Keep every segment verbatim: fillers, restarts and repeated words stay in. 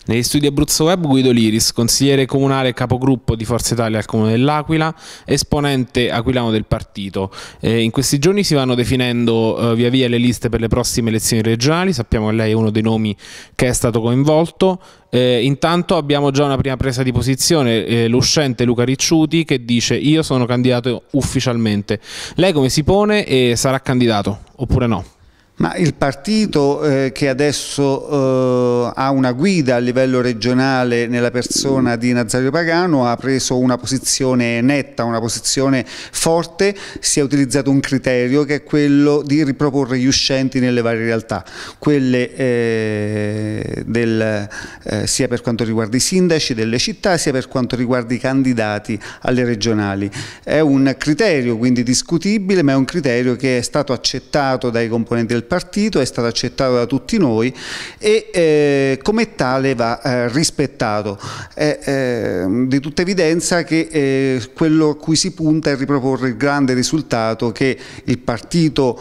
Negli studi Abruzzo Web Guido Liris, consigliere comunale e capogruppo di Forza Italia al Comune dell'Aquila, esponente aquilano del partito. Eh, in questi giorni si vanno definendo eh, via via le liste per le prossime elezioni regionali, sappiamo che lei è uno dei nomi che è stato coinvolto. Eh, intanto abbiamo già una prima presa di posizione, eh, l'uscente Luca Ricciuti che dice: io sono candidato ufficialmente. Lei come si pone e sarà candidato oppure no? Ma il partito eh, che adesso eh, ha una guida a livello regionale nella persona di Nazario Pagano ha preso una posizione netta, una posizione forte, si è utilizzato un criterio che è quello di riproporre gli uscenti nelle varie realtà, quelle eh, del, eh, sia per quanto riguarda i sindaci delle città sia per quanto riguarda i candidati alle regionali. È un criterio quindi discutibile, ma è un criterio che è stato accettato dai componenti del partito, è stato accettato da tutti noi e eh, come tale va eh, rispettato. È eh, di tutta evidenza che eh, quello a cui si punta è riproporre il grande risultato che il partito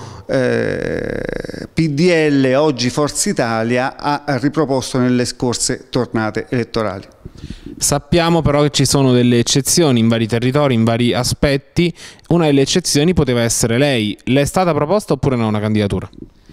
eh, P D L, oggi Forza Italia, ha riproposto nelle scorse tornate elettorali. Sappiamo però che ci sono delle eccezioni in vari territori, in vari aspetti. Una delle eccezioni poteva essere lei. Le è stata proposta oppure no una candidatura?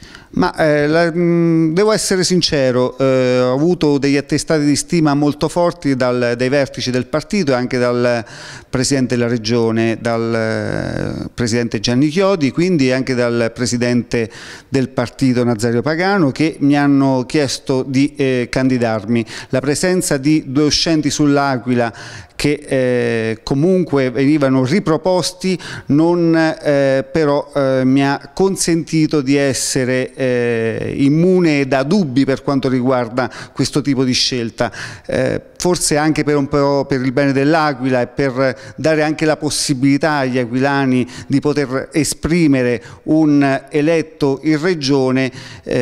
Ma eh, la, mh, devo essere sincero, eh, ho avuto degli attestati di stima molto forti dal, dai vertici del partito e anche dal Presidente della Regione, dal eh, Presidente Gianni Chiodi, quindi anche dal Presidente del partito Nazario Pagano, che mi hanno chiesto di eh, candidarmi. La presenza di due uscenti sull'Aquila che eh, comunque venivano riproposti non eh, però eh, mi ha consentito di essere eh, immune da dubbi per quanto riguarda questo tipo di scelta, eh, forse anche per un po' per il bene dell'Aquila e per dare anche la possibilità agli aquilani di poter esprimere un eletto in regione.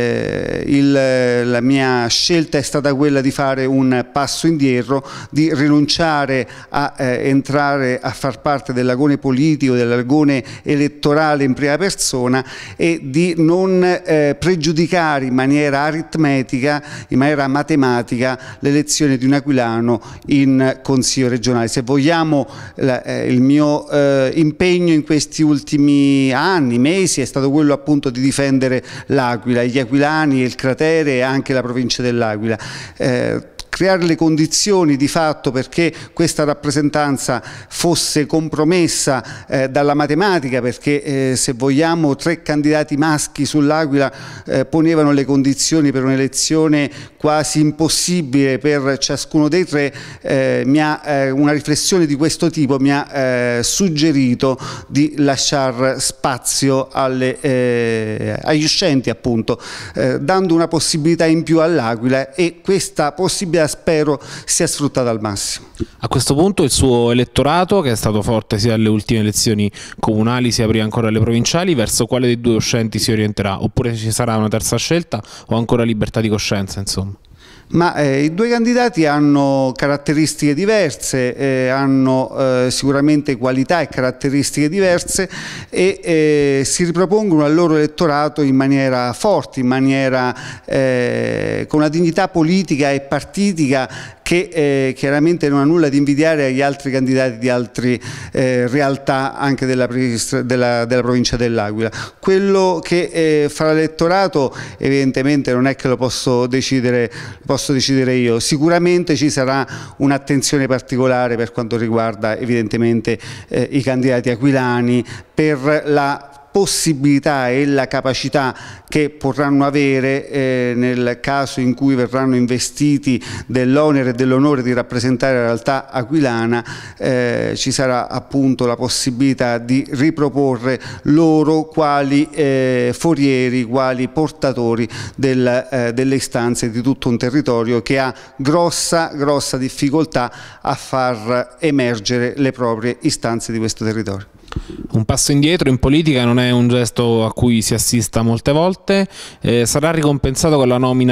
Eh, il, la mia scelta è stata quella di fare un passo indietro, di rinunciare a eh, entrare a far parte dell'agone politico, dell'agone elettorale in prima persona e di non eh, pregiudicare in maniera aritmetica, in maniera matematica, l'elezione di un aquilano in Consiglio regionale. Se vogliamo, la, eh, il mio eh, impegno in questi ultimi anni, mesi, è stato quello appunto di difendere l'Aquila, gli aquilani, il cratere e anche la provincia dell'Aquila. Eh, creare le condizioni di fatto perché questa rappresentanza fosse compromessa eh, dalla matematica, perché eh, se vogliamo tre candidati maschi sull'Aquila eh, ponevano le condizioni per un'elezione quasi impossibile per ciascuno dei tre. Eh, mi ha, eh, una riflessione di questo tipo mi ha eh, suggerito di lasciare spazio alle, eh, agli uscenti, appunto, eh, dando una possibilità in più all'Aquila, e questa possibilità spero sia sfruttata al massimo. A questo punto il suo elettorato, che è stato forte sia alle ultime elezioni comunali sia prima ancora alle provinciali, verso quale dei due uscenti si orienterà? Oppure ci sarà una terza scelta o ancora libertà di coscienza, insomma? Ma eh, i due candidati hanno caratteristiche diverse, eh, hanno eh, sicuramente qualità e caratteristiche diverse e eh, si ripropongono al loro elettorato in maniera forte, in maniera eh, con una dignità politica e partitica che eh, chiaramente non ha nulla di invidiare agli altri candidati di altre eh, realtà anche della, della, della provincia dell'Aquila. Quello che eh, farà l'elettorato evidentemente non è che lo posso decidere, posso decidere io. Sicuramente ci sarà un'attenzione particolare per quanto riguarda evidentemente eh, i candidati aquilani, per la possibilità e la capacità che potranno avere eh, nel caso in cui verranno investiti dell'onere e dell'onore di rappresentare la realtà aquilana. Eh, ci sarà appunto la possibilità di riproporre loro quali eh, forieri, quali portatori del, eh, delle istanze di tutto un territorio che ha grossa, grossa difficoltà a far emergere le proprie istanze di questo territorio. Un passo indietro in politica non è un gesto a cui si assista molte volte. Eh, sarà ricompensato con la nomina a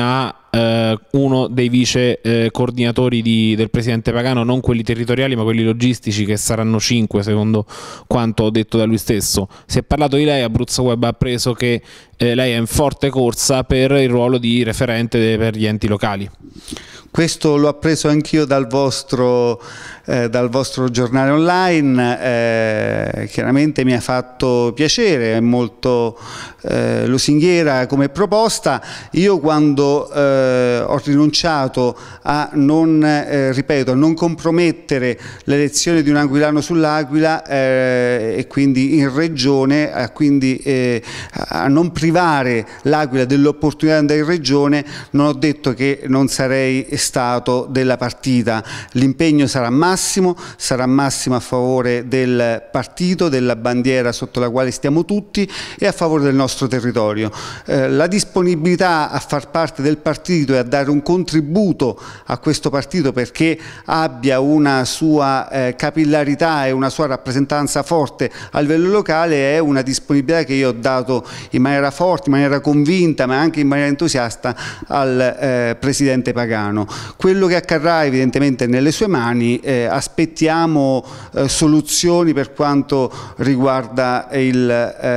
eh, uno dei vice eh, coordinatori di, del presidente Pagano, non quelli territoriali ma quelli logistici, che saranno cinque secondo quanto detto da lui stesso. Si è parlato di lei, Abruzzo Web ha appreso che eh, lei è in forte corsa per il ruolo di referente per gli enti locali. Questo l'ho appreso anch'io dal vostro, eh, dal vostro giornale online, eh, chiaramente mi ha fatto piacere, è molto eh, lusinghiera come proposta. Io quando eh, ho rinunciato a non, eh, ripeto, a non compromettere l'elezione di un aquilano sull'Aquila eh, e quindi in regione, a, quindi, eh, a non privare l'Aquila dell'opportunità di andare in regione, non ho detto che non sarei stato della partita. L'impegno sarà massimo, sarà massimo a favore del partito, della bandiera sotto la quale stiamo tutti e a favore del nostro territorio. Eh, la disponibilità a far parte del partito e a dare un contributo a questo partito perché abbia una sua eh, capillarità e una sua rappresentanza forte a livello locale è una disponibilità che io ho dato in maniera forte, in maniera convinta ma anche in maniera entusiasta al eh, presidente Pagano. Quello che accadrà evidentemente è nelle sue mani, eh, aspettiamo eh, soluzioni per quanto riguarda il,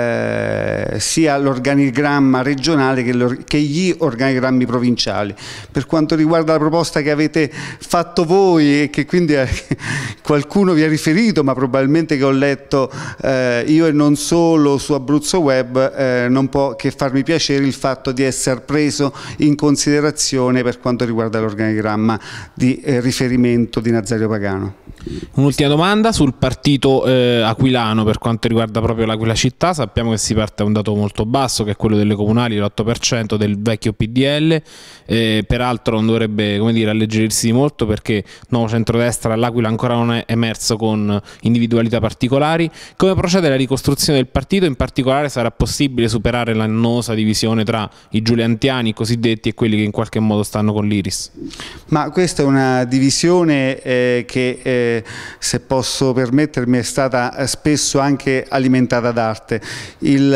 eh, sia l'organigramma regionale che, che gli organigrammi provinciali. Per quanto riguarda la proposta che avete fatto voi e che quindi eh, qualcuno vi ha riferito, ma probabilmente che ho letto eh, io e non solo su Abruzzo Web, eh, non può che farmi piacere il fatto di essere preso in considerazione per quanto riguarda l'organigramma di eh, riferimento di Nazario Pagano. Un'ultima domanda sul partito eh, aquilano per quanto riguarda proprio l'Aquila città. Sappiamo che si parte da un dato molto basso che è quello delle comunali, l'otto per cento del vecchio P D L, eh, peraltro non dovrebbe, come dire, alleggerirsi di molto perché nuovo centrodestra all'Aquila ancora non è emerso con individualità particolari. Come procede la ricostruzione del partito? In particolare sarà possibile superare l'annosa divisione tra i giuliantiani cosiddetti e quelli che in qualche modo stanno con l'Iris? Ma questa è una divisione eh, che eh, se posso permettermi è stata spesso anche alimentata d'arte. Il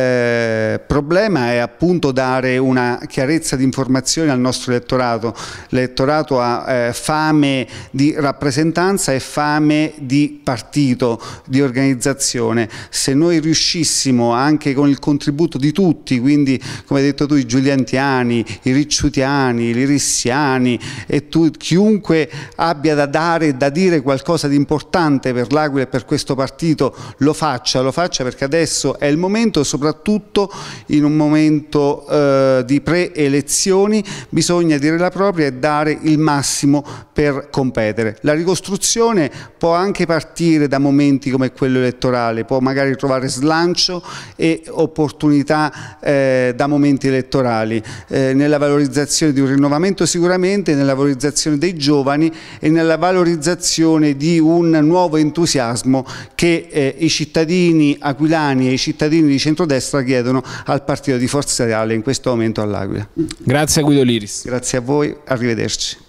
eh, problema è appunto dare una chiarezza di informazione al nostro elettorato. L'elettorato ha eh, fame di rappresentanza e fame di partito, di organizzazione. Se noi riuscissimo anche con il contributo di tutti, quindi come hai detto tu, i giuliantiani, i ricciutiani, gli irissiani e tu, chiunque abbia da dare e da dire qualcosa di importante per l'Aquila e per questo partito lo faccia, lo faccia perché adesso è il momento, soprattutto in un momento eh, di preelezioni bisogna dire la propria e dare il massimo per competere. La ricostruzione può anche partire da momenti come quello elettorale, può magari trovare slancio e opportunità eh, da momenti elettorali, eh, nella valorizzazione di un rinnovamento sicuramente, nella valorizzazione dei giovani e nella valorizzazione di un nuovo entusiasmo che eh, i cittadini aquilani e i cittadini di centrodestra chiedono al partito di Forza Italia in questo momento all'Aquila. Grazie a Guido Liris. Grazie a voi, arrivederci.